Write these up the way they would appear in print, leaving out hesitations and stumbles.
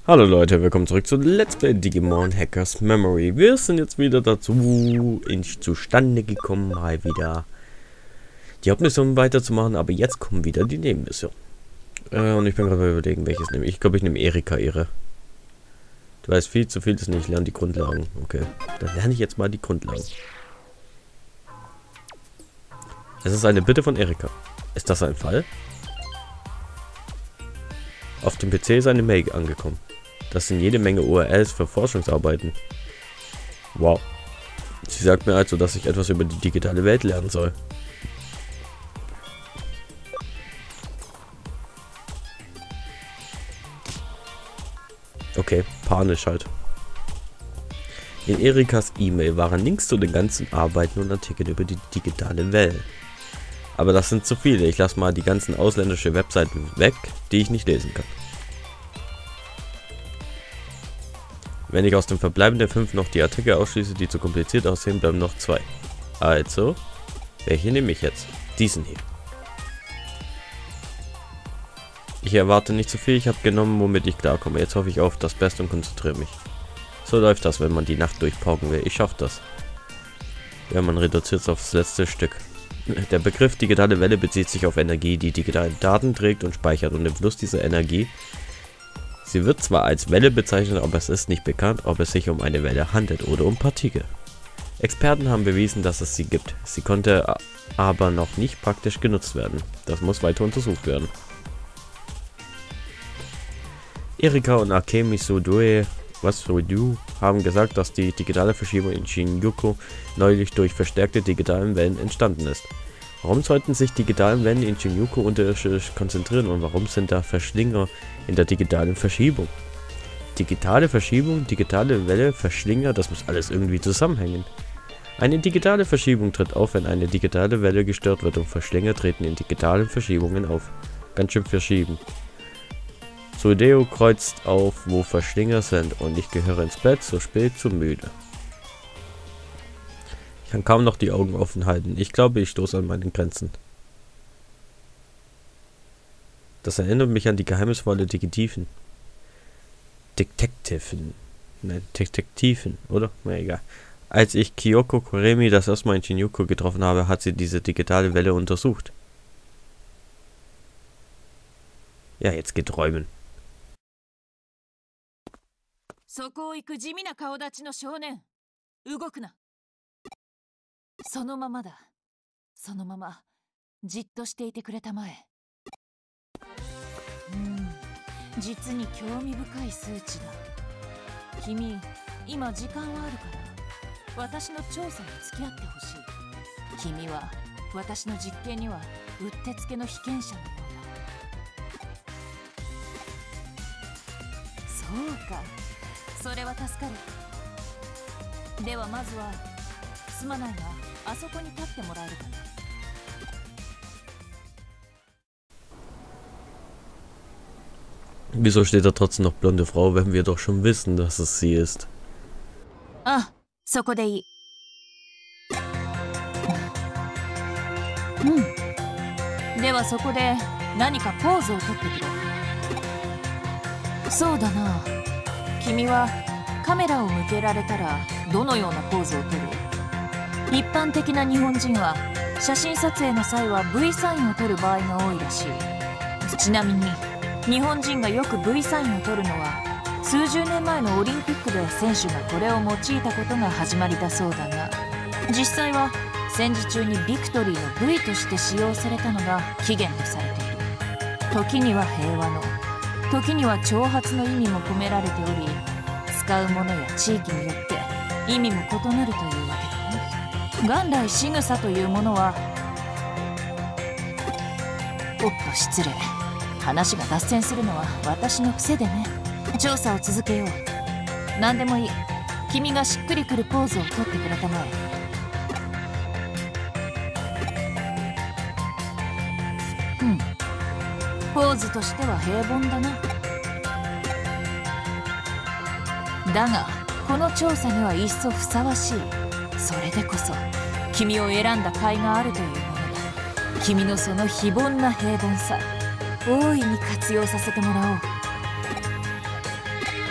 Hallo Leute, willkommen zurück zu Let's Play Digimon Hackers Memory. Wir sind jetzt wieder zustande gekommen, mal wieder die Hauptmission weiterzumachen, aber jetzt kommen wieder die Nebenmission. Und ich bin gerade überlegen, welches nehme ich. Ich glaube, ich nehme Erika ihre. Du weißt viel zu viel, das nicht. Ich lerne die Grundlagen. Okay, dann lerne ich jetzt mal die Grundlagen. Es ist eine Bitte von Erika. Ist das ein Fall? Auf dem PC ist eine Mail angekommen. Das sind jede Menge URLs für Forschungsarbeiten. Wow. Sie sagt mir also, dass ich etwas über die digitale Welt lernen soll. Okay, panisch halt. In Erikas E-Mail waren Links zu den ganzen Arbeiten und Artikeln über die digitale Welt. Aber das sind zu viele. Ich lasse mal die ganzen ausländischen Webseiten weg, die ich nicht lesen kann. Wenn ich aus den verbleibenden 5 noch die Artikel ausschließe, die zu kompliziert aussehen, bleiben noch 2. Also, welche nehme ich jetzt? Diesen hier. Ich erwarte nicht zu viel, ich habe genommen, womit ich klarkomme. Jetzt hoffe ich auf das Beste und konzentriere mich. So läuft das, wenn man die Nacht durchpauken will. Ich schaffe das. Ja, man reduziert es aufs letzte Stück. Der Begriff digitale Welle bezieht sich auf Energie, die digitale Daten trägt und speichert, und im Fluss dieser Energie. Sie wird zwar als Welle bezeichnet, aber es ist nicht bekannt, ob es sich um eine Welle handelt oder um Partikel. Experten haben bewiesen, dass es sie gibt. Sie konnte aber noch nicht praktisch genutzt werden. Das muss weiter untersucht werden. Erika und Akemi Sudue haben gesagt, dass die digitale Verschiebung in Shinjuku neulich durch verstärkte digitale Wellen entstanden ist. Warum sollten sich digitale Wellen in Shinjuku unterirdisch konzentrieren und warum sind da Verschlinger in der digitalen Verschiebung? Digitale Verschiebung, digitale Welle, Verschlinger, das muss alles irgendwie zusammenhängen. Eine digitale Verschiebung tritt auf, wenn eine digitale Welle gestört wird, und Verschlinger treten in digitalen Verschiebungen auf. Ganz schön verschieben. Sudeo kreuzt auf, wo Verschlinger sind, und ich gehöre ins Bett, so spät, so müde. Ich kann kaum noch die Augen offen halten. Ich glaube, ich stoße an meine Grenzen. Das erinnert mich an die geheimnisvolle Detektiven. Nein, Detektiven, oder? Na egal. Als ich Kyoko Kuremi das erste Mal in Shinjuku getroffen habe, hat sie diese digitale Welle untersucht. Ja, jetzt geht räumen. そこを行く地味な顔立ちの少年。動くな。そのままだ。そのままじっとしていてくれたまえ。実に興味深い数値だ。君、今時間はあるから私の調査に付き合ってほしい。君は私の実験にはうってつけの被験者のようだ。そうか、それは助かる。ではまずはすまないがあそこに立ってもらえるかな。 Wieso steht da trotzdem noch blonde Frau, wenn wir doch schon wissen, dass es sie ist? あ、そこでいい。ではそこで何かポーズをとってくれ。そうだな。君はカメラを向けられたらどのようなポーズをとる？一般的な日本人は写真撮影の際は V サインを取る場合が多いらしい。ちなみに日本人がよく V サインを取るのは数十年前のオリンピックで選手がこれを用いたことが始まりだそうだが、実際は戦時中にビクトリーの V として使用されたのが起源とされている。時には平和の、時には挑発の意味も込められており、使うものや地域によって意味も異なるというわけだね。元来仕草というものは、おっと失礼。話が脱線するのは私の癖でね。調査を続けよう。何でもいい。君がしっくりくるポーズをとってくれたまえ。ポーズとしては平凡だな。だがこの調査には一層ふさわしい。それでこそ君を選んだ甲斐があるというものだ。君のその非凡な平凡さ、大いに活用させてもらおう。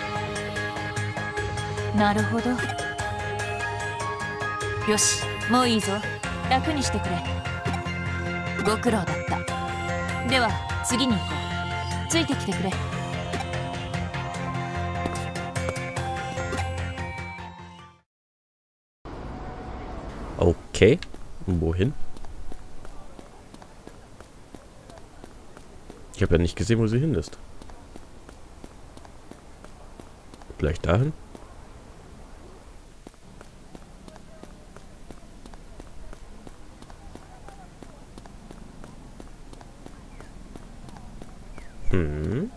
なるほど。よし、もういいぞ。楽にしてくれ。ご苦労だった。では次に行こう。ついてきてくれ。 Okay, und wohin? Ich habe ja nicht gesehen, wo sie hin ist. Vielleicht dahin? Hm.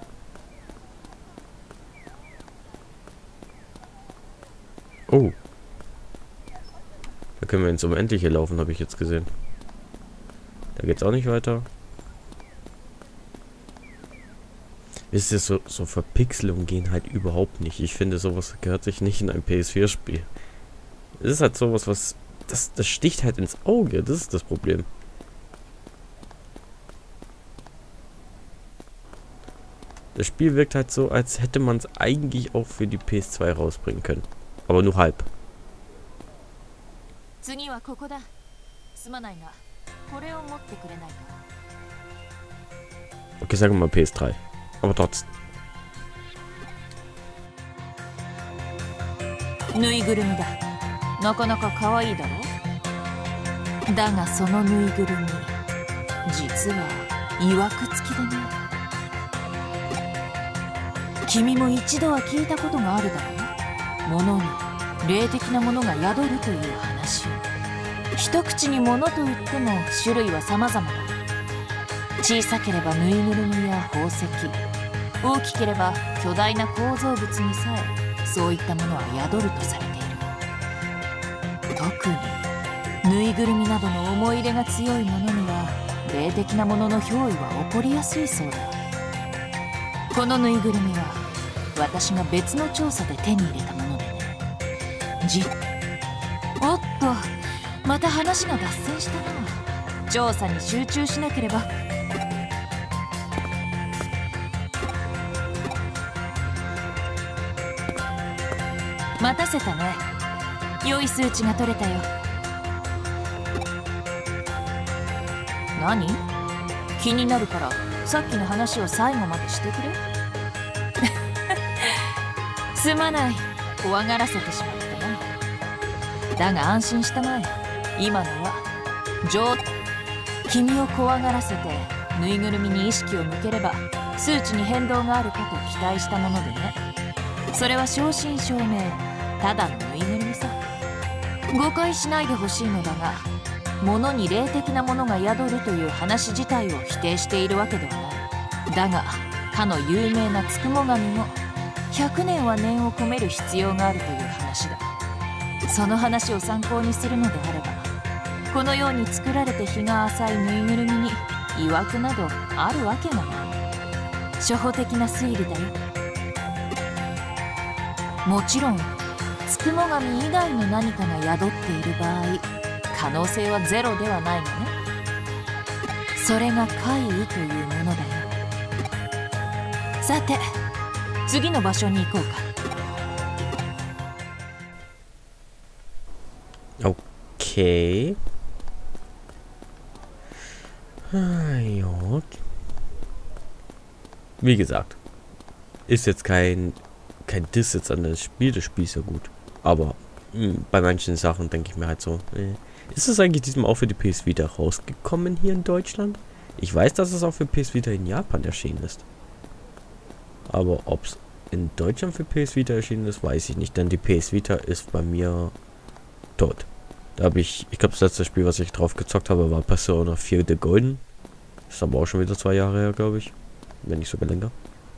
Oh. Da können wir ins Unendliche laufen, habe ich jetzt gesehen. Da geht's auch nicht weiter. Wisst ihr, so Verpixelungen gehen halt überhaupt nicht. Ich finde, sowas gehört sich nicht in ein PS4-Spiel. Es ist halt sowas, was... Das sticht halt ins Auge. Das ist das Problem. Das Spiel wirkt halt so, als hätte man es eigentlich auch für die PS2 rausbringen können. Aber nur halb. Okay, sagen wir mal PS3. Aber trotzdem. ぬいぐるみだ。なかなか可愛いだろ。だがそのぬいぐるみ、実はいわくつきでね。君も一度は聞いたことがあるだろう。物に霊的なものが宿るという話を。一口に物といっても種類は様々だ。小さければぬいぐるみや宝石、大きければ巨大な構造物にさえそういったものは宿るとされている。特にぬいぐるみなどの思い入れが強いものには霊的なものの憑依は起こりやすいそうだ。このぬいぐるみは私が別の調査で手に入れたものでね。おっと、また話が脱線したな。調査に集中しなければ。待たせたね。良い数値が取れたよ。何？気になるからさっきの話を最後までしてくれ。すまない、怖がらせてしまったな。だが安心したまえ。今のは君を怖がらせてぬいぐるみに意識を向ければ数値に変動があるかと期待したものでね。それは正真正銘ただのぬいぐるみさ。誤解しないでほしいのだが、物に霊的なものが宿るという話自体を否定しているわけではない。だがかの有名なつくも神も100年は念を込める必要があるという話だ。その話を参考にするのであれば、このように作られて日が浅いぬいぐるみに曰くなどあるわけがない。初歩的な推理だよ。もちろんつくも神以外の何かが宿っている場合、可能性はゼロではないのね。それが怪異というものだよ。さて次の場所に行こうか。 Okay. Ja. Wie gesagt, ist jetzt kein Diss jetzt an das Spiel. Das Spiel ist ja gut. Aber bei manchen Sachen denke ich mir halt so, ist es eigentlich diesmal auch für die PS Vita rausgekommen hier in Deutschland? Ich weiß, dass es auch für PS Vita in Japan erschienen ist. Aber ob es in Deutschland für PS Vita erschienen ist, weiß ich nicht. Denn die PS Vita ist bei mir tot. Da habe ich glaube, das letzte Spiel, was ich drauf gezockt habe, war Persona 4 The Golden. Ist aber auch schon wieder 2 Jahre her, glaube ich. Wenn nicht sogar länger.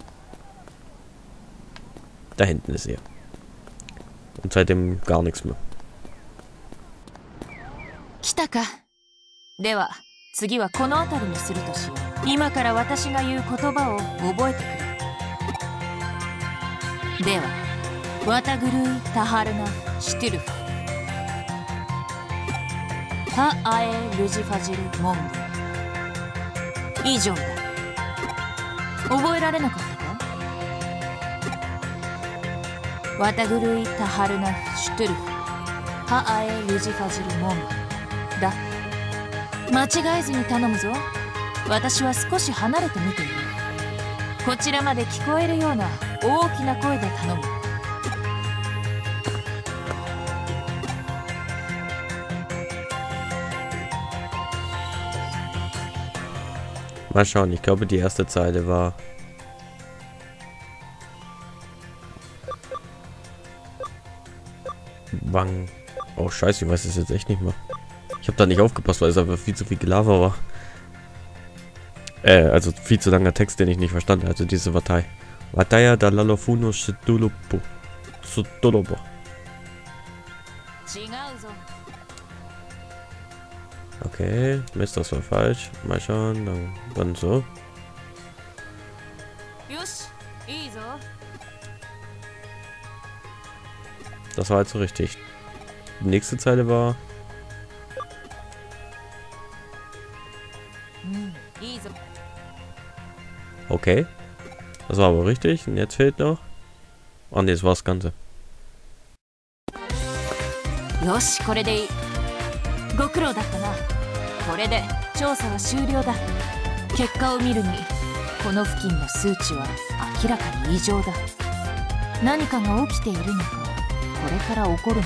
Da hinten ist er. Und seitdem gar nichts mehr. 来たか。では次はこの辺りにするとしよう。今から私が言う言葉を覚えてくれ。では、ワタグルイタハルナシティルフタアエルジファジルモング。以上だ。覚えられなかったか？ ワタグルイタハルナシュトゥルフハアエルジファジルモンだ。間違えずに頼むぞ。私は少し離れて見ている。こちらまで聞こえるような大きな声で頼む。 Mal schauen, ich glaube die erste Zeile war... Wang. Oh scheiße, ich weiß es jetzt echt nicht mehr. Ich habe da nicht aufgepasst, weil es einfach viel zu viel Gelaber war. Also viel zu langer Text, den ich nicht verstanden hatte, diese Partei. Wataya da lalofuno shidulupo. Sudolobo. Okay, Mist, das war falsch. Mal schauen, dann so. Das war also richtig. Die nächste Zeile war... Okay. Das war aber richtig. Und jetzt fehlt noch... Oh ne, das war das Ganze. よし、これでいい。ご苦労だったな。これで調査は終了だ。結果を見るに、この付近の数値は明らかに異常だ。何かが起きているのか、これから起こるのか。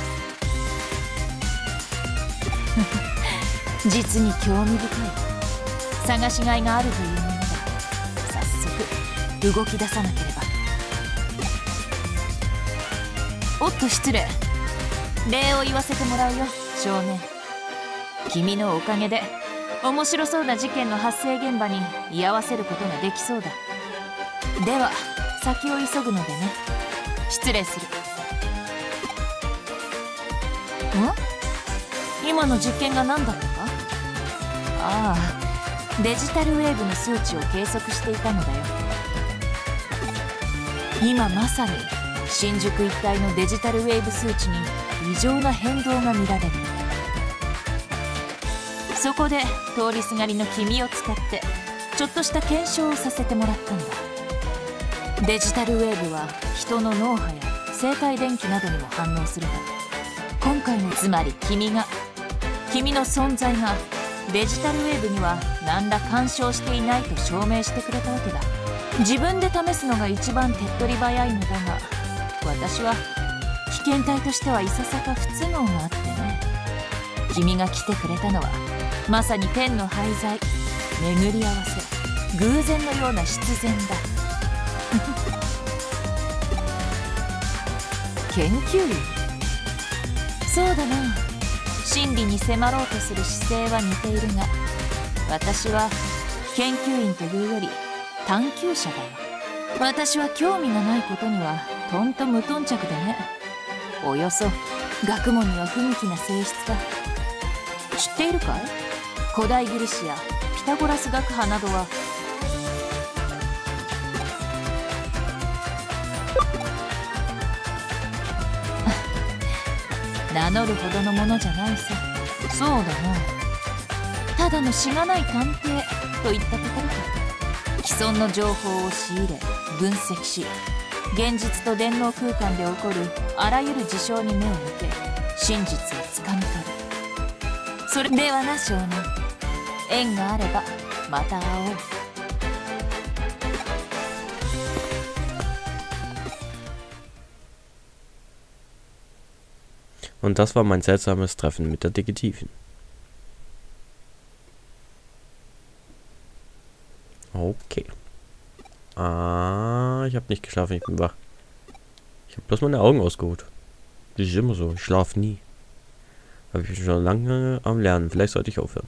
実に興味深い。探しがいがあるというものだ。早速動き出さなければ。おっと失礼。礼を言わせてもらうよ、少年。君のおかげで面白そうな事件の発生現場に居合わせることができそうだ。では先を急ぐのでね。失礼する。ん？今の実験が何だったか？ああ、デジタルウェーブの数値を計測していたのだよ。今まさに新宿一帯のデジタルウェーブ数値に異常な変動が見られる。そこで通りすがりの君を使ってちょっとした検証をさせてもらったんだ。デジタルウェーブは人の脳波や生体電気などにも反応するが、今回のつまり君の存在がデジタルウェーブには何ら干渉していないと証明してくれたわけだ。自分で試すのが一番手っ取り早いのだが、私は被験体としてはいささか不都合があってね。君が来てくれたのはまさに天の廃材、巡り合わせ、偶然のような必然だ。研究員？そうだな。真理に迫ろうとする姿勢は似ているが、私は研究員というより探求者だよ。私は興味がないことにはとんと無頓着でね。およそ学問には不向きな性質だ。知っているかい？古代ギリシアピタゴラス学派などは名乗るほどのものじゃないさ。そうだな。ただのしがない探偵といったところか。既存の情報を仕入れ分析し、現実と電脳空間で起こるあらゆる事象に目を向け真実をつかみ取る。それではな少年、縁があればまた会おう。 Und das war mein seltsames Treffen mit der Detektivin. Okay. Ich habe nicht geschlafen, ich bin wach. Ich habe bloß meine Augen ausgeruht. Das ist immer so, ich schlafe nie. Aber ich bin schon lange am Lernen, vielleicht sollte ich aufhören.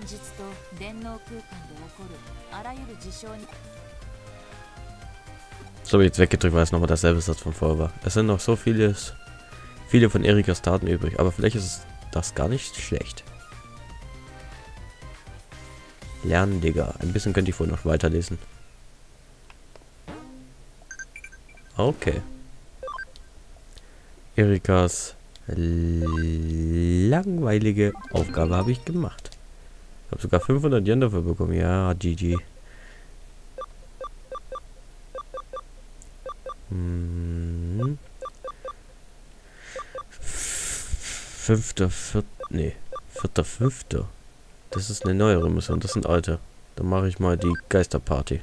So, jetzt weggedrückt, weil es nochmal derselbe Satz von vorher war. Es sind noch so viele von Erikas Taten übrig, aber vielleicht ist das gar nicht schlecht. Lernen, Digga. Ein bisschen könnte ich wohl noch weiterlesen. Okay. Erikas langweilige Aufgabe habe ich gemacht. Ich habe sogar 500 Yen dafür bekommen. Ja, GG. Nee, 4.5. Das ist eine neuere Mission, das sind alte. Dann mache ich mal die Geisterparty.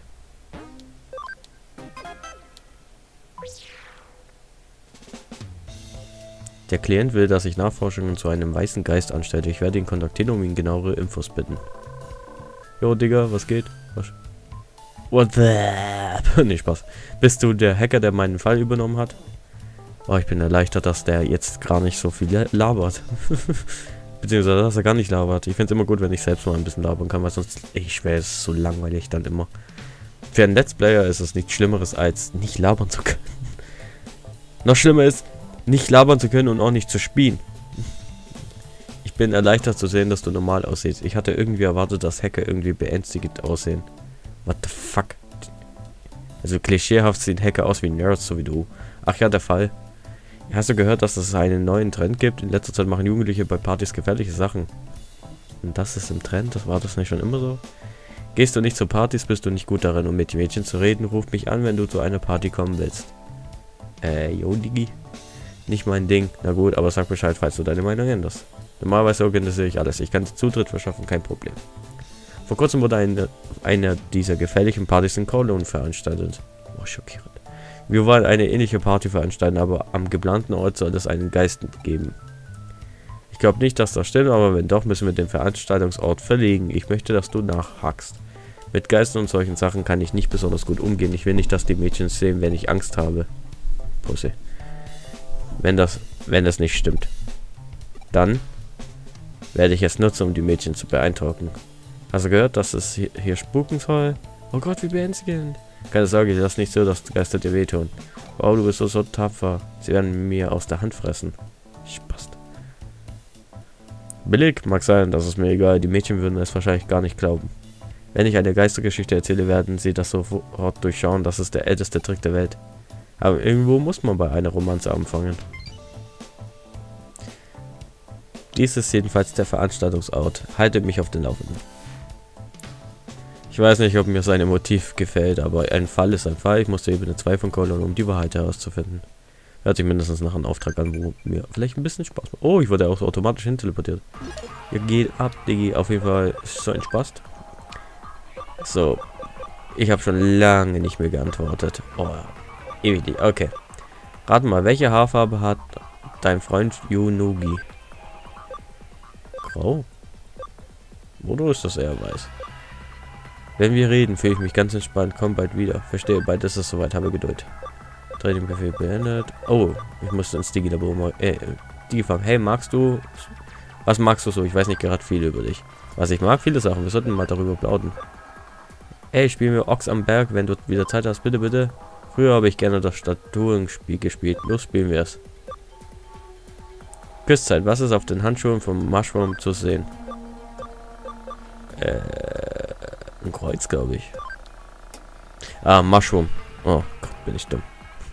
Der Klient will, dass ich Nachforschungen zu einem weißen Geist anstelle. Ich werde ihn kontaktieren, um ihn genauere Infos bitten. Jo, Digga, was geht? Was? What the... Nee, Spaß. Bist du der Hacker, der meinen Fall übernommen hat? Oh, ich bin erleichtert, dass der jetzt gar nicht so viel labert. Beziehungsweise, dass er gar nicht labert. Ich finde es immer gut, wenn ich selbst mal ein bisschen labern kann, weil sonst... Ich schwöre, es ist so langweilig dann immer. Für einen Let's Player ist es nichts Schlimmeres, als nicht labern zu können. Noch schlimmer ist, nicht labern zu können und auch nicht zu spielen. Ich bin erleichtert zu sehen, dass du normal aussiehst. Ich hatte irgendwie erwartet, dass Hacker irgendwie beängstigend aussehen. What the fuck? Also klischeehaft sehen Hacker aus wie Nerds, so wie du. Ach ja, der Fall. Hast du gehört, dass es einen neuen Trend gibt? In letzter Zeit machen Jugendliche bei Partys gefährliche Sachen. Und das ist im Trend? War das nicht schon immer so? Gehst du nicht zu Partys, bist du nicht gut darin, um mit Mädchen zu reden. Ruf mich an, wenn du zu einer Party kommen willst. Jo, Digi. Nicht mein Ding. Na gut, aber sag Bescheid, falls du deine Meinung änderst. Normalerweise organisiere ich alles. Ich kann dir Zutritt verschaffen, kein Problem. Vor kurzem wurde eine dieser gefährlichen Partys in Kowloon veranstaltet. Oh, schockierend. Wir wollen eine ähnliche Party veranstalten, aber am geplanten Ort soll es einen Geist geben. Ich glaube nicht, dass das stimmt, aber wenn doch, müssen wir den Veranstaltungsort verlegen. Ich möchte, dass du nachhackst. Mit Geistern und solchen Sachen kann ich nicht besonders gut umgehen. Ich will nicht, dass die Mädchen sehen, wenn ich Angst habe. Pussy. Wenn das nicht stimmt. Dann werde ich es nutzen, um die Mädchen zu beeindrucken. Hast du gehört, dass es hier spuken soll? Oh Gott, wie beängstigend. Keine Sorge, ich lasse nicht so, dass die Geister dir wehtun. Wow, du bist so tapfer. Sie werden mir aus der Hand fressen. Spaß. Billig mag sein, das ist mir egal. Die Mädchen würden es wahrscheinlich gar nicht glauben. Wenn ich eine Geistergeschichte erzähle, werden sie das sofort durchschauen. Das ist der älteste Trick der Welt. Aber irgendwo muss man bei einer Romanze anfangen. Dies ist jedenfalls der Veranstaltungsort. Haltet mich auf den Laufenden. Ich weiß nicht, ob mir sein Motiv gefällt, aber ein Fall ist ein Fall. Ich muss zur Ebene 2 von Kowloon, um die Wahrheit herauszufinden. Hört sich mindestens nach einem Auftrag an, wo mir vielleicht ein bisschen Spaß macht. Oh, ich wurde auch so automatisch hin teleportiert. Ja, geht ab, Diggi. Auf jeden Fall ist so ein Spaß. So. Ich habe schon lange nicht mehr geantwortet. Oh, ewig nicht. Okay. Raten mal, welche Haarfarbe hat dein Freund Yunugi? Grau? Oder ist das eher weiß? Wenn wir reden, fühle ich mich ganz entspannt. Komm bald wieder. Verstehe, bald ist es soweit. Habe Geduld. Dreh dem Kaffee beendet. Oh, ich musste ins Digi-Labor mal. Digi fragen. Hey, magst du... Was magst du so? Ich weiß nicht gerade viel über dich. Was ich mag? Viele Sachen. Wir sollten mal darüber plaudern. Ey, spielen wir Ochs am Berg, wenn du wieder Zeit hast. Bitte, bitte. Früher habe ich gerne das Statuenspiel gespielt. Los, spielen wir es. Küsszeit. Was ist auf den Handschuhen vom Mushroom zu sehen? Ein Kreuz, glaube ich. Ah, Mushroom. Oh Gott, bin ich dumm.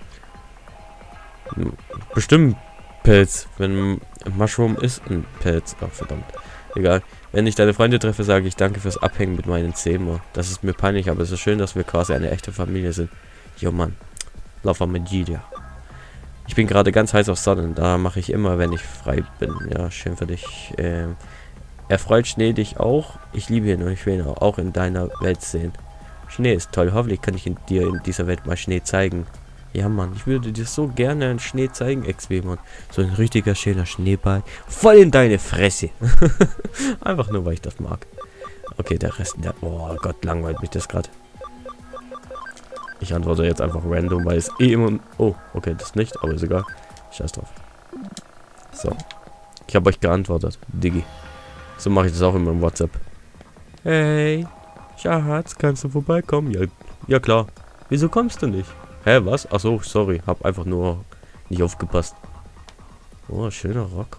Bestimmt Pilz. Wenn Mushroom ist ein Pilz. Ach, verdammt. Egal. Wenn ich deine Freunde treffe, sage ich danke fürs Abhängen mit meinen Zähmen. Das ist mir peinlich, aber es ist schön, dass wir quasi eine echte Familie sind. Jo, Mann. Laufer mit Gidia. Ich bin gerade ganz heiß auf Sonnen. Da mache ich immer, wenn ich frei bin. Ja, schön für dich. Erfreut Schnee dich auch? Ich liebe ihn und ich will ihn auch in deiner Welt sehen. Schnee ist toll. Hoffentlich kann ich dir in dieser Welt mal Schnee zeigen. Ja, Mann, ich würde dir so gerne einen Schnee zeigen, Ex-Wemon. So ein richtiger, schöner Schneeball. Voll in deine Fresse. Einfach nur, weil ich das mag. Okay, der Rest... Oh Gott, langweilt mich das gerade. Ich antworte jetzt einfach random, weil es eh immer... Oh, okay, das nicht, aber ist egal. Scheiß drauf. So. Ich habe euch geantwortet, Diggi. So mache ich das auch immer im WhatsApp. Hey, Schatz, kannst du vorbeikommen? Ja, ja klar. Wieso kommst du nicht? Hä, was? Achso, sorry. Hab einfach nur nicht aufgepasst. Oh, schöner Rock.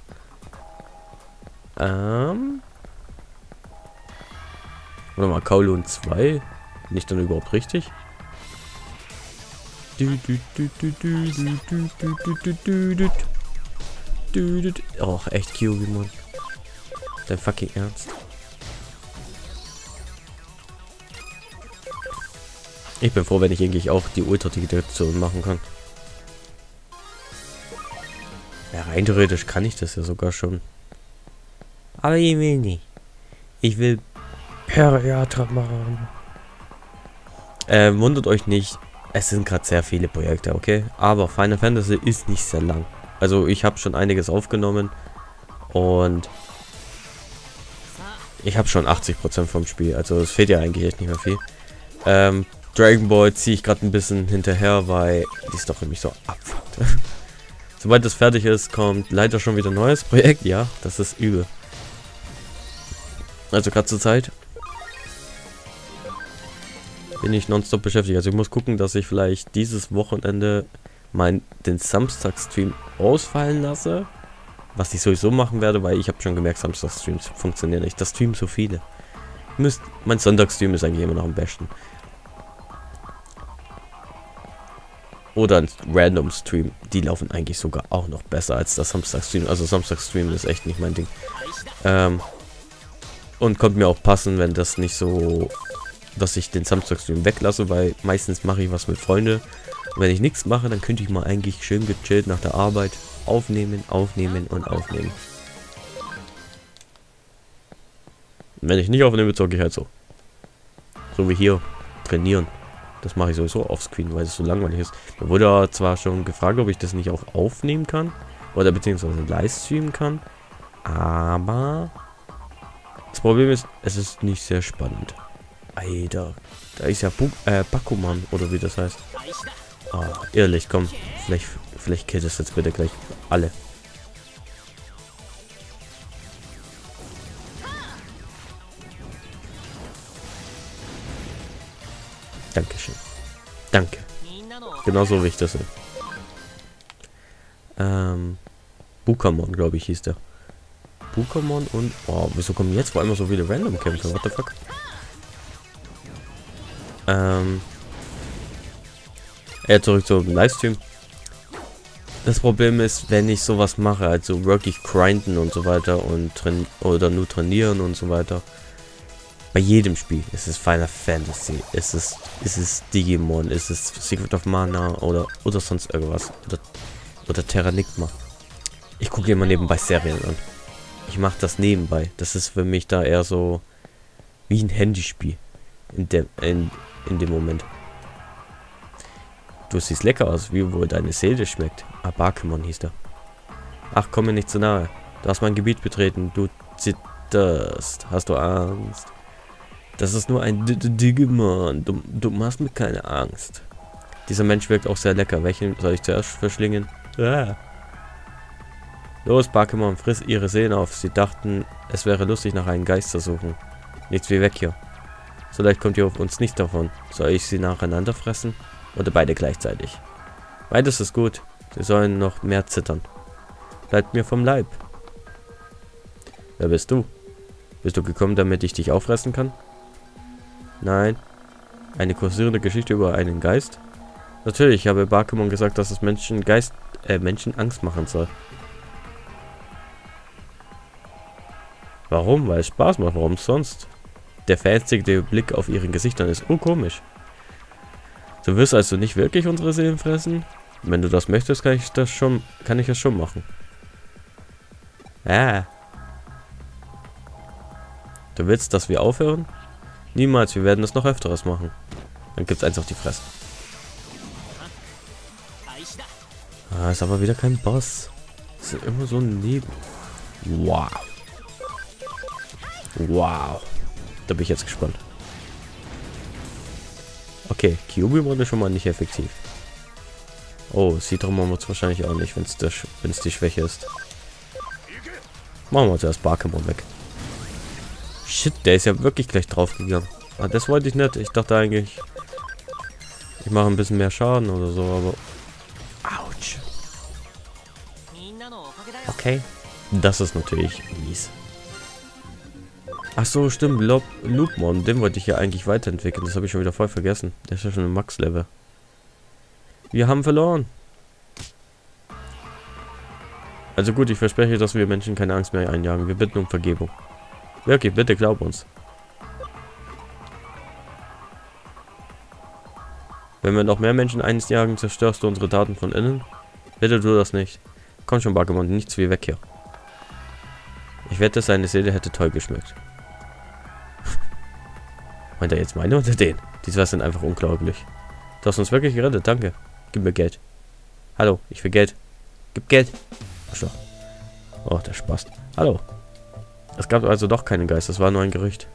Warte mal, Kowloon 2? Nicht dann überhaupt richtig? Oh, echt cute, Mann. Dein fucking Ernst? Ich bin froh, wenn ich eigentlich auch die Ultra-Digitation machen kann. Ja, rein theoretisch kann ich das ja sogar schon. Aber ich will nicht. Ich will Periatra machen. Wundert euch nicht. Es sind gerade sehr viele Projekte, okay? Aber Final Fantasy ist nicht sehr lang. Also ich habe schon einiges aufgenommen. Und ich habe schon 80% vom Spiel. Also es fehlt ja eigentlich echt nicht mehr viel. Dragon Ball ziehe ich gerade ein bisschen hinterher, weil die Story mich so abfuckt. Sobald das fertig ist, kommt leider schon wieder ein neues Projekt. Ja, das ist übel. Also gerade zur Zeit bin ich nonstop beschäftigt. Also ich muss gucken, dass ich vielleicht dieses Wochenende den Samstag-Stream ausfallen lasse. Was ich sowieso machen werde, weil ich habe schon gemerkt, Samstag-Streams funktionieren nicht. Das streamen so viele. Mein Sonntagsstream ist eigentlich immer noch am besten. Oder ein Random Stream. Die laufen eigentlich sogar auch noch besser als das Samstagstream. Also Samstagstream ist echt nicht mein Ding. Und kommt mir auch passen, wenn das nicht so, dass ich den Samstagstream weglasse, weil meistens mache ich was mit Freunden. Und wenn ich nichts mache, dann könnte ich mal eigentlich schön gechillt nach der Arbeit aufnehmen. Und wenn ich nicht aufnehme, zocke ich halt so. So wie hier. Trainieren. Das mache ich sowieso offscreen, weil es so langweilig ist. Da wurde zwar schon gefragt, ob ich das nicht auch aufnehmen kann. Oder beziehungsweise livestreamen kann. Aber das Problem ist, es ist nicht sehr spannend. Alter, da ist ja Bakuman, oder wie das heißt. Ah, ehrlich, komm. Vielleicht killt es jetzt bitte gleich alle. Dankeschön. Danke. Genauso wie ich das will. Bukamon, glaube ich, hieß der. Bukamon und... Oh, wieso kommen jetzt vor allem so viele Random-Kämpfe? What the fuck? Zurück zum Livestream. Das Problem ist, wenn ich sowas mache, also wirklich grinden und so weiter und oder nur trainieren und so weiter. Bei jedem Spiel ist es Final Fantasy, ist es Digimon, ist es Secret of Mana oder sonst irgendwas. Oder Terranigma. Ich gucke immer nebenbei Serien an. Ich mache das nebenbei. Das ist für mich da eher so wie ein Handyspiel. In dem Moment. Du siehst lecker aus, wie wohl deine Seele schmeckt. Ah, Bakemon hieß der. Ach, komm mir nicht zu nahe. Du hast mein Gebiet betreten. Du zitterst. Hast du Angst? Das ist nur ein Digimon. Du machst mir keine Angst. Dieser Mensch wirkt auch sehr lecker. Welchen soll ich zuerst verschlingen? Ah. Los, Bakemon, friss ihre Seelen auf. Sie dachten, es wäre lustig, nach einem Geist zu suchen. Nichts wie weg hier. So leicht kommt ihr auf uns nicht davon. Soll ich sie nacheinander fressen? Oder beide gleichzeitig? Beides ist gut. Sie sollen noch mehr zittern. Bleibt mir vom Leib. Wer bist du? Bist du gekommen, damit ich dich auffressen kann? Nein. Eine kursierende Geschichte über einen Geist? Natürlich, ich habe Bakemon gesagt, dass es Menschen Angst machen soll. Warum? Weil es Spaß macht. Warum sonst? Der verängstigte Blick auf ihren Gesichtern ist urkomisch. Du wirst also nicht wirklich unsere Seelen fressen? Wenn du das möchtest, kann ich das schon machen. Ah. Du willst, dass wir aufhören? Niemals, wir werden das noch öfteres machen. Dann gibt's eins auf die Fresse. Ah, ist aber wieder kein Boss. Das ist immer so ein Neben. Wow. Wow. Da bin ich jetzt gespannt. Okay, Kyubimon ist schon mal nicht effektiv. Oh, Citromon wird es wahrscheinlich auch nicht, wenn es die Schwäche ist. Machen wir zuerst Bakemon weg. Shit, der ist ja wirklich gleich drauf gegangen. Ah, das wollte ich nicht. Ich dachte eigentlich, ich mache ein bisschen mehr Schaden oder so, aber... Autsch. Okay. Das ist natürlich mies. Ach so, stimmt. Loopmon, den wollte ich ja eigentlich weiterentwickeln. Das habe ich schon wieder voll vergessen. Der ist ja schon im Max-Level. Wir haben verloren. Also gut, ich verspreche, dass wir Menschen keine Angst mehr einjagen. Wir bitten um Vergebung. Wirklich, bitte glaub uns. Wenn wir noch mehr Menschen einjagen, zerstörst du unsere Daten von innen? Bitte tu das nicht. Komm schon, Bagemon, nichts wie weg hier. Ich wette, seine Seele hätte toll geschmeckt. Meint er jetzt meine oder den? Die zwei sind einfach unglaublich. Du hast uns wirklich gerettet, danke. Gib mir Geld. Hallo, ich will Geld. Gib Geld. Ach, oh, der Spaß. Hallo. Es gab also doch keinen Geist, das war nur ein Gerücht.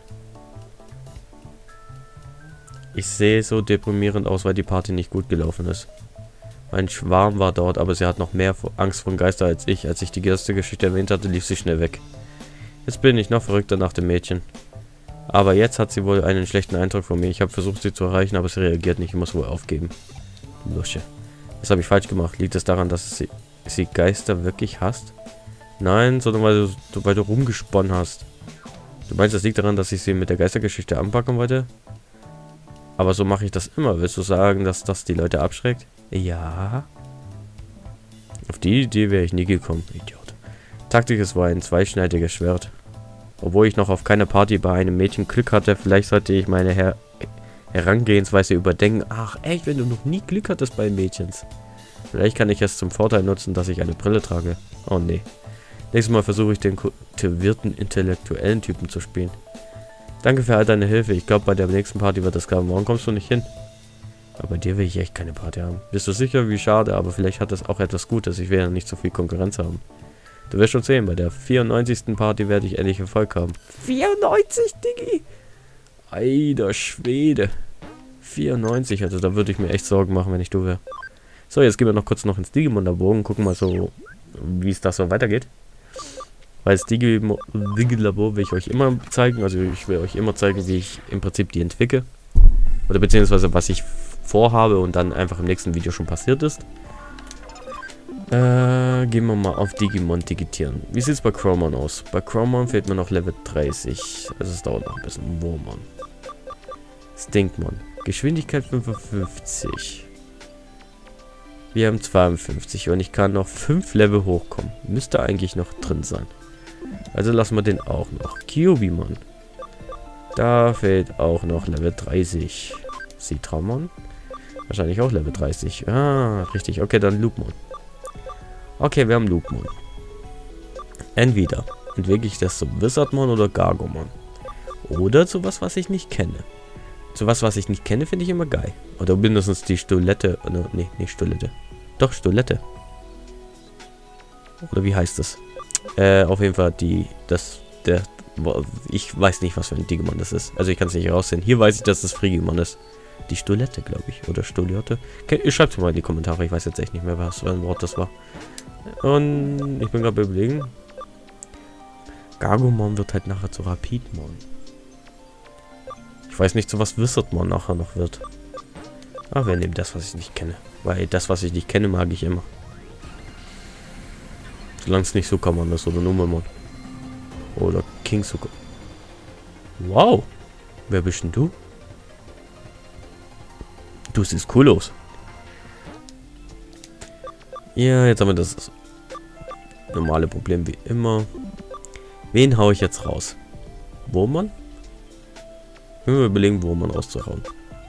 Ich sehe so deprimierend aus, weil die Party nicht gut gelaufen ist. Mein Schwarm war dort, aber sie hat noch mehr Angst vor Geister als ich. Als ich die erste Geschichte erwähnt hatte, lief sie schnell weg. Jetzt bin ich noch verrückter nach dem Mädchen. Aber jetzt hat sie wohl einen schlechten Eindruck von mir. Ich habe versucht, sie zu erreichen, aber sie reagiert nicht. Ich muss wohl aufgeben. Lusche. Was habe ich falsch gemacht? Liegt es daran, dass sie Geister wirklich hasst? Nein, sondern weil du rumgesponnen hast. Du meinst, das liegt daran, dass ich sie mit der Geistergeschichte anpacken wollte? Aber so mache ich das immer. Willst du sagen, dass das die Leute abschreckt? Ja. Auf die Idee wäre ich nie gekommen, Idiot. Taktik, es war ein zweischneidiges Schwert. Obwohl ich noch auf keiner Party bei einem Mädchen Glück hatte, vielleicht sollte ich meine Herangehensweise überdenken. Ach echt, wenn du noch nie Glück hattest bei Mädchens. Vielleicht kann ich es zum Vorteil nutzen, dass ich eine Brille trage. Oh nee. Nächstes Mal versuche ich den kultivierten intellektuellen Typen zu spielen. Danke für all deine Hilfe. Ich glaube, bei der nächsten Party wird es klappen. Warum kommst du nicht hin? Aber bei dir will ich echt keine Party haben. Bist du sicher? Wie schade, aber vielleicht hat es auch etwas Gutes. Ich will ja nicht so viel Konkurrenz haben. Du wirst schon sehen, bei der 94. Party werde ich endlich Erfolg haben. 94, Diggi! Alter Schwede. 94, also da würde ich mir echt Sorgen machen, wenn ich du wäre. So, jetzt gehen wir noch kurz ins Digimon-Labor und gucken mal so, wie es da so weitergeht. Weil das Digi-Labor will ich euch immer zeigen, also ich will euch immer zeigen, wie ich im Prinzip die entwickle. Oder beziehungsweise was ich vorhabe und dann einfach im nächsten Video schon passiert ist. Gehen wir mal auf Digimon digitieren. Wie sieht es bei Chromon aus? Bei Chromon fehlt mir noch Level 30. Also es dauert noch ein bisschen. Wurmon. Stinkmon. Geschwindigkeit 55. Wir haben 52 und ich kann noch 5 Level hochkommen. Müsste eigentlich noch drin sein. Also lassen wir den auch noch. Kyubimon. Da fehlt auch noch Level 30. Citramon. Wahrscheinlich auch Level 30. Ah, richtig. Okay, dann Loopmon. Okay, wir haben Loopmon. Entweder entwickle ich das zum Wizardmon oder Gargomon. Oder zu was ich nicht kenne. Zu was ich nicht kenne, finde ich immer geil. Oder mindestens die Stolette. Nee, nicht Stolette. Doch, Stolette. Oder wie heißt das? Auf jeden Fall ich weiß nicht, was für ein Digimon das ist. Also ich kann es nicht heraussehen. Hier weiß ich, dass das Frigimon ist. Die Stolette, glaube ich. Oder Stoliotte. Okay, schreibt es mal in die Kommentare. Ich weiß jetzt echt nicht mehr, was für ein Wort das war. Und ich bin gerade überlegen. Gargomon wird halt nachher zu Rapidmon. Ich weiß nicht, zu was Wizardmon nachher noch wird. Aber wir nehmen das, was ich nicht kenne. Weil das, was ich nicht kenne, mag ich immer. Solange es nicht Sukamon ist oder Numemon. Oder King Suka. Wow. Wer bist denn du? Du siehst cool aus. Ja, jetzt haben wir das normale Problem wie immer. Wen hau ich jetzt raus? Wurmon? Wir müssen überlegen, Wurmon rauszuhauen.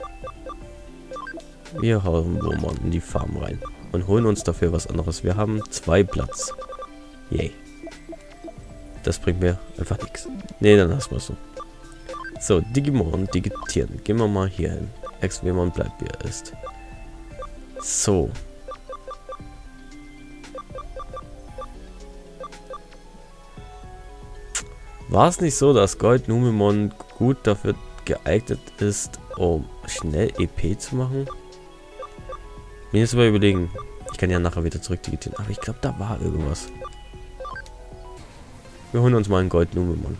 Wir hauen Wurmon in die Farm rein. Und holen uns dafür was anderes. Wir haben 2 Platz. Yay. Das bringt mir einfach nichts. Ne, dann lassen wir es so. So, Digimon digitieren. Gehen wir mal hier hin. Exvemon bleibt wie er ist. So. War es nicht so, dass Gold Numemon gut dafür geeignet ist, um schnell EP zu machen? Mir jetzt mal überlegen. Ich kann ja nachher wieder zurück digitieren. Aber ich glaube, da war irgendwas. Wir holen uns mal einen Gold Numemon.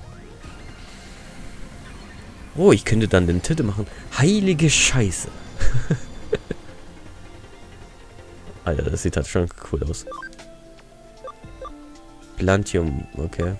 Oh, ich könnte dann den Titel machen. Heilige Scheiße. Alter, das sieht halt schon cool aus. Plantium, okay.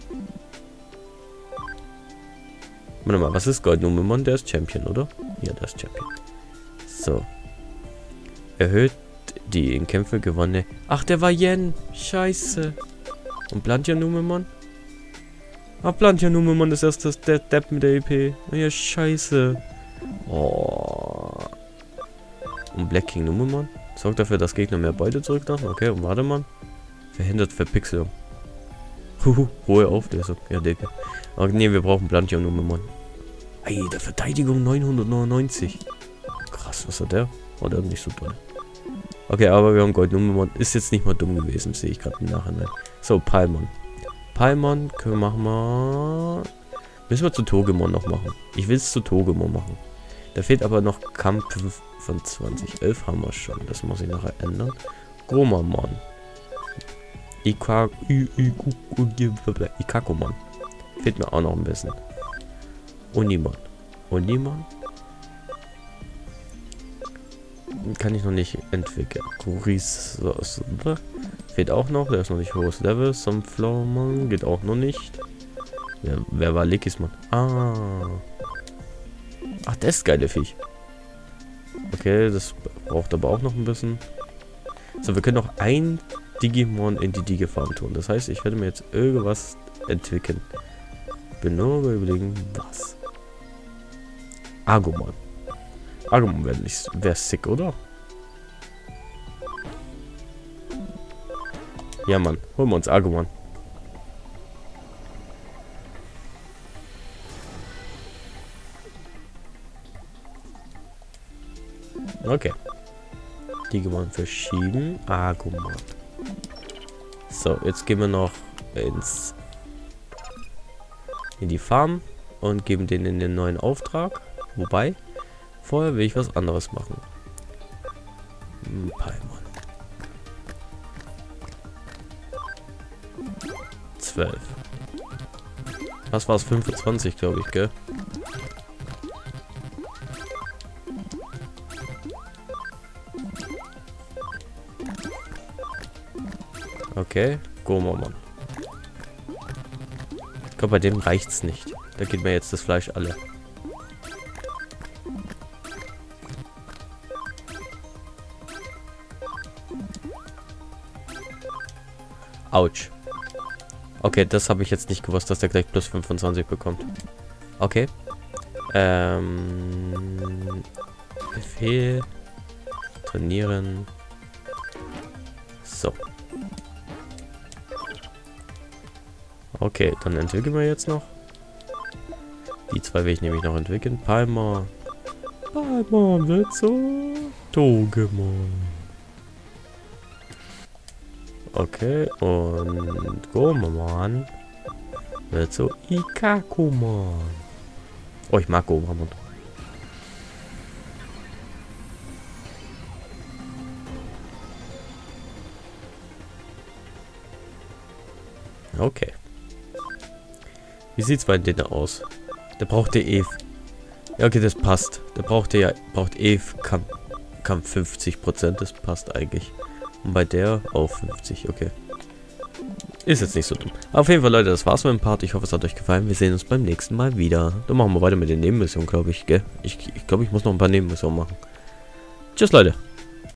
Warte mal, was ist Gold Numemon? Der ist Champion, oder? Ja, der ist Champion. So. Erhöht die in Kämpfe gewonnene... Ach, der war Yen. Scheiße. Und Plantium Numemon? Ah, Plantium Numemon ist erst der Depp mit der EP. Oh ja, scheiße. Oh. Und Black King Numemon sorgt dafür, dass Gegner mehr Beute zurücklassen. Okay, und warte mal. Verhindert Verpixelung. Hohe Auflösung. Ja, Digga. Aber nee, wir brauchen Plantion-Nummer. Ey, der Verteidigung 999. Krass, was hat der? Oh, der ist nicht so toll. Okay, aber wir haben Gold-Nummer. Ist jetzt nicht mal dumm gewesen, sehe ich gerade im Nachhinein. So, Palmon. Palmon können wir machen. Müssen wir zu Togemon noch machen. Ich will es zu Togemon machen. Da fehlt aber noch Kampf von 2011 haben wir schon. Das muss ich nachher ändern. Gromamon. Ikakomon. Fehlt mir auch noch ein bisschen. Unimon. Unimon. Kann ich noch nicht entwickeln. Kuris fehlt auch noch. Der ist noch nicht hohes Level. Sunflowermon geht auch noch nicht. Wer war Likismon? Ah. Ach, das ist geile Viech. Okay, das braucht aber auch noch ein bisschen. So, wir können noch ein Digimon in die Digifarm tun. Das heißt, ich werde mir jetzt irgendwas entwickeln. Bin nur überlegen, was. Agumon. Agumon wäre sick, oder? Ja, Mann. Holen wir uns Agumon. Okay. Digimon verschieben. Agumon. So, jetzt gehen wir noch in die Farm und geben denen den neuen Auftrag. Wobei, vorher will ich was anderes machen. Paimon. 12. Was war es? 25, glaube ich, gell? Okay, Gomamon. Ich glaube, bei dem reicht's nicht. Da geht mir jetzt das Fleisch alle. Autsch. Okay, das habe ich jetzt nicht gewusst, dass der gleich plus 25 bekommt. Okay. Befehl. Trainieren. So. Okay, dann entwickeln wir jetzt noch. Die zwei will ich nämlich noch entwickeln. Palmon. Palmon wird so Togemon. Okay, und Gomamon wird so Ikakomon. Oh, ich mag Gomamon. Okay. Wie sieht's bei denen aus? Der braucht der Eve. Ja, okay, das passt. Der braucht Eve Kampf 50%. Das passt eigentlich. Und bei der auch 50. Okay. Ist jetzt nicht so dumm. Auf jeden Fall, Leute, das war's mit dem Part. Ich hoffe, es hat euch gefallen. Wir sehen uns beim nächsten Mal wieder. Dann machen wir weiter mit den Nebenmissionen, glaube ich, gell? Ich glaube, ich muss noch ein paar Nebenmissionen machen. Tschüss, Leute.